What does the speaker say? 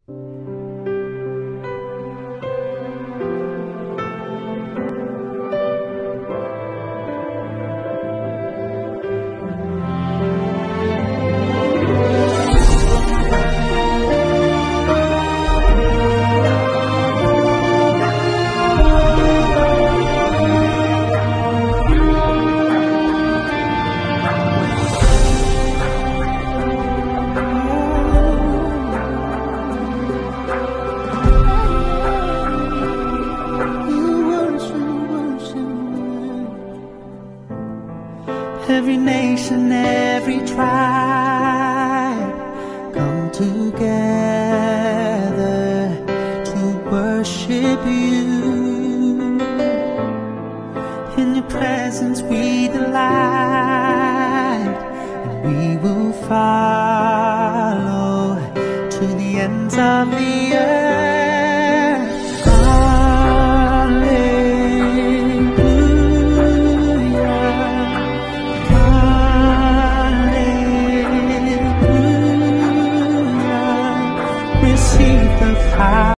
Every nation, every tribe come together to worship you. In your presence we delight, and we will follow to the ends of the earth. Receive the fire.